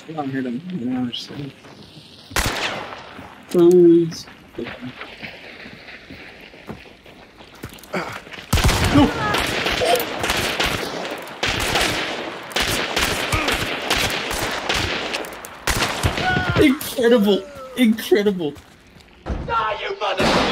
I don't hit him. No, just phones. No! Incredible! Incredible! Die, you mother!